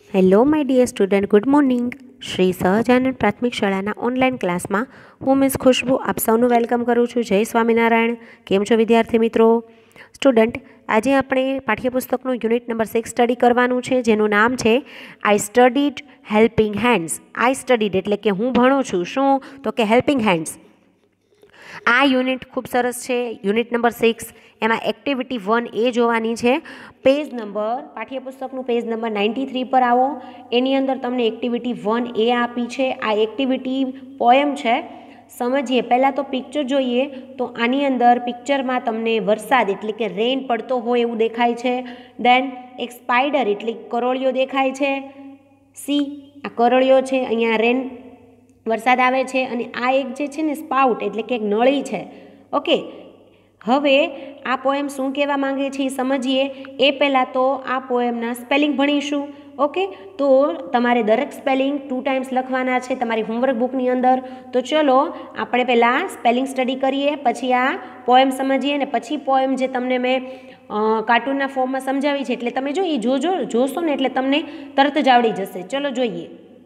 Hello my dear student, good morning. Shri Sahajanand પ્રાથમિક શાળાના online ક્લાસમાં હું મિસ ખુશ્બુ આપ સૌનું વેલકમ કરું છું. જય સ્વામિનારાયણ. કેમ છો વિદ્યાર્થી મિત્રો? સ્ટુડન્ટ, આજે આપણે પાઠ્યપુસ્તકનું યુનિટ નંબર 6 સ્ટડી કરવાનું છે, જેનું નામ છે I studied helping hands. I studied એટલે કે હું ભણું છું. શું? તો કે હેલ્પિંગ હેન્ડ્સ. આ યુનિટ ખૂબ સરસ છે. યુનિટ નંબર 6 એમાં એક્ટિવિટી 1A જોવાની છે. પેજ નંબર પાઠ્યપુસ્તકનું પેજ નંબર 93 પર આવો. એની અંદર તમને એક્ટિવિટી 1A આપી છે. આ એક્ટિવિટી પોયમ છે. સમજીએ. પહેલાં તો પિક્ચર જોઈએ તો આની અંદર પિક્ચરમાં તમને વરસાદ એટલે કે રેન પડતો હોય એવું દેખાય છે. દેન એક સ્પાઈડર એટલે કરોળિયો દેખાય છે. સી આ કરોળિયો છે, અહીંયા રેન વરસાદ આવે છે. અને આ એક જે છે ને સ્પાઉટ એટલે કે એક નળી છે. ઓકે, હવે આ પોએમ શું કહેવા માંગે છે એ સમજીએ. એ પહેલાં તો આ પોએમના સ્પેલિંગ ભણીશું. ઓકે, તો તમારે દરેક સ્પેલિંગ 2 ટાઈમ્સ લખવાના છે તમારી હોમવર્ક બુકની અંદર. તો ચલો આપણે પહેલાં સ્પેલિંગ સ્ટડી કરીએ, પછી આ પોએમ સમજીએ અને પછી પોએમ જે તમને મેં કાર્ટૂનના ફોર્મમાં સમજાવી છે એટલે તમે જો એ જોશો ને એટલે તમને તરત જ આવડી જશે. ચલો જોઈએ.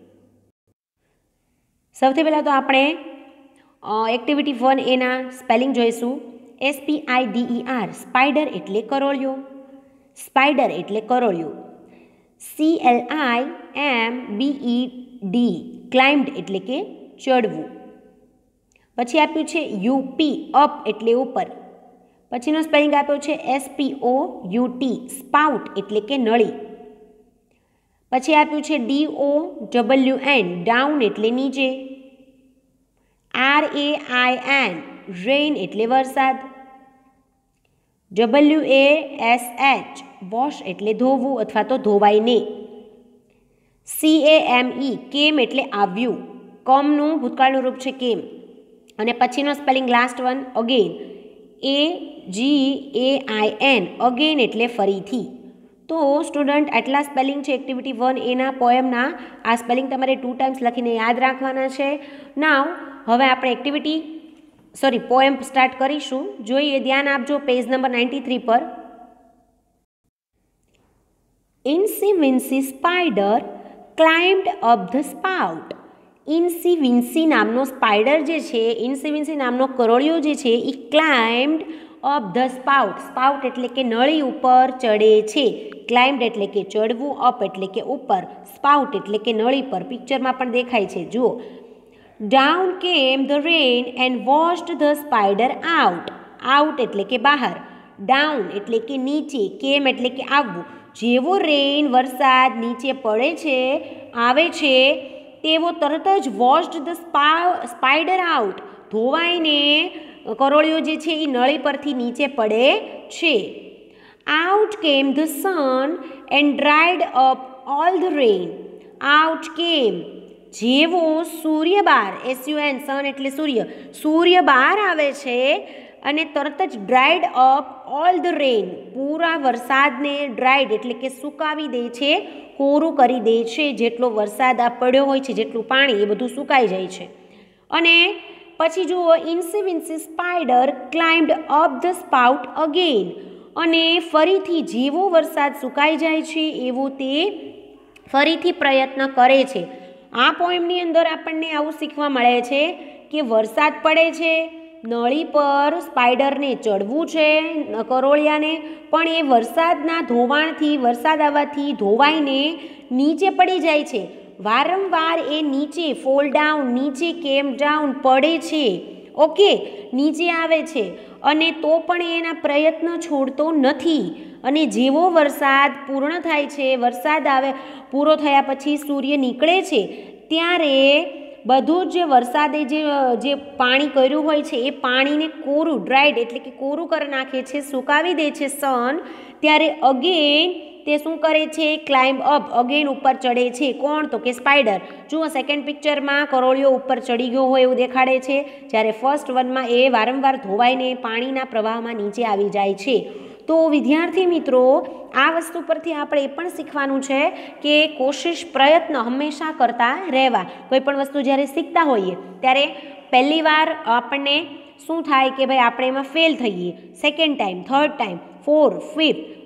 સૌથી પહેલાં તો આપણે એક્ટિવિટી 1A ના સ્પેલિંગ જોઈશું. SPIDER સ્પાઈડર એટલે કરોળિયો. સ્પાઈડર એટલે કરોળિયો. CLIMBED ક્લાઇમ્ડ એટલે કે ચડવું. પછી આપ્યું છે UP અપ એટલે ઉપર. પછીનો સ્પેલિંગ આપ્યો છે SPOUT સ્પાઉટ એટલે કે નળી. પછી આપ્યું છે DOWN ડાઉન એટલે નીચે. RAIN રેઇન એટલે વરસાદ. WASH વોશ એટલે ધોવું અથવા તો ધોવાઈને. CAME કેમ એટલે આવ્યું. કમનું ભૂતકાળનું રૂપ છે કેમ. અને પછીનો spelling last one again. AGAIN again એટલે ફરીથી. તો સ્ટુડન્ટ આટલા સ્પેલિંગ છે એક્ટિવિટી 1A ના પોએમના. આ સ્પેલિંગ તમારે 2 ટાઈમ્સ લખીને યાદ રાખવાના છે. નાવ હવે આપણે પોએમ સ્ટાર્ટ કરીશું. જોઈએ, ધ્યાન આપજો પેજ નંબર 93 પર. Incy wincy spider climbed up the spout. Incy wincy નામનો સ્પાઈડર જે છે, ઇન્સી વિન્સી નામનો કરોળિયો જે છે એ climbed up the spout. Spout એટલે કે નળી ઉપર ચડે છે. ક્લાઇમ્ડ એટલે કે ચડવું, અપ એટલે કે ઉપર, સ્પાઉટ એટલે કે નળી પર. પિક્ચરમાં પણ દેખાય છે, જુઓ. Down came the rain and washed the spider out. Out એટલે કે બહાર. Down એટલે કે નીચે. Came એટલે કે આવવું. જેવો રેઇન વરસાદ નીચે પડે છે, આવે છે, તેવો તરત જ washed the spider out ધોવાઈને કરોળિયો જે છે એ નળી પરથી નીચે પડે છે. Out came the sun and dried up all the rain. Out came જેવો સૂર્ય બહાર, SUN સન એટલે સૂર્ય બહાર આવે છે અને તરત જ dried up all the rain પૂરા વરસાદને ડ્રાઈડ એટલે કે સુકાવી દે છે, કોરું કરી દે છે. જેટલો વરસાદ આ પડ્યો હોય છે, જેટલું પાણી એ બધું સુકાઈ જાય છે. અને પછી જુઓ, incy wincy spider climbed up the spout again. અને ફરીથી જેવો વરસાદ સુકાઈ જાય છે એવો તે ફરીથી પ્રયત્ન કરે છે. આ પોએમની અંદર આપણને આવું શીખવા મળે છે કે વરસાદ પડે છે, નળી પર સ્પાઈડરને ચડવું છે કરોળિયાને, પણ એ વરસાદના ધોવાણથી, વરસાદ આવવાથી ધોવાઈને નીચે પડી જાય છે. વારંવાર એ નીચે ફોલ ડાઉન, નીચે કેમ ડાઉન પડે છે. ઓકે, નીચે આવે છે અને તો પણ એના પ્રયત્ન છોડતો નથી. અને જેવો વરસાદ પૂર્ણ થાય છે, વરસાદ આવે પૂરો થયા પછી સૂર્ય નીકળે છે, ત્યારે બધું જ વરસાદે જે પાણી કર્યું હોય છે એ પાણીને કોરું, ડ્રાઈડ એટલે કે કોરું કરી નાખે છે, સુકાવી દે છે સન. ત્યારે અગેન તે શું કરે છે? ક્લાઇમ્બ અપ, અગેન ઉપર ચડે છે. કોણ? તો કે સ્પાઈડર. જુઓ, સેકન્ડ પિક્ચરમાં કરોળિયો ઉપર ચડી ગયો હોય એવું દેખાડે છે, જ્યારે ફર્સ્ટ વનમાં એ વારંવાર ધોવાઈને પાણીના પ્રવાહમાં નીચે આવી જાય છે. તો વિદ્યાર્થી મિત્રો, આ વસ્તુ પરથી આપણે એ પણ શીખવાનું છે કે પ્રયત્ન હંમેશા કરતા રહેવા. કોઈ પણ વસ્તુ જ્યારે શીખતા હોઈએ ત્યારે પહેલી વાર આપણને શું થાય કે ભાઈ આપણે એમાં ફેલ થઈએ, second time, third time, 4th, 5th,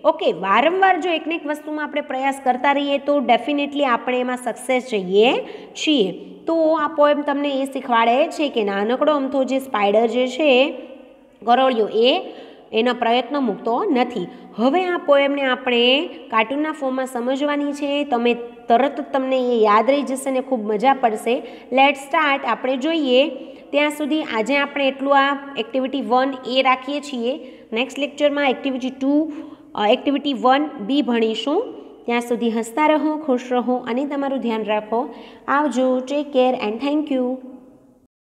okay, વારંવાર જો એકને એક વસ્તુમાં આપણે પ્રયાસ કરતા રહીએ તો ડેફિનેટલી આપણે એમાં સક્સેસ જઈએ છીએ. તો આ પોએમ તમને એ શીખવાડે છે કે નાનકડો અમથો જે સ્પાઈડર જે છે ગરોળિયો એ એના પ્રયત્નો મૂકતો નથી. હવે આ પોએમને આપણે કાર્ટૂનના ફોર્મમાં સમજવાની છે. તમે તરત તમને એ યાદ રહી જશે ને ખૂબ મજા પડશે. Let start. આપણે જોઈએ ત્યાં સુધી આજે આપણે એટલું આ એક્ટિવિટી 1A રાખીએ છીએ. નેક્સ્ટ લેક્ચરમાં એક્ટિવિટી 2 એક્ટિવિટી 1B ભણીશું. ત્યાં સુધી હસતા રહો, ખુશ રહો અને તમારું ધ્યાન રાખો. આવજો. Take care and thank you.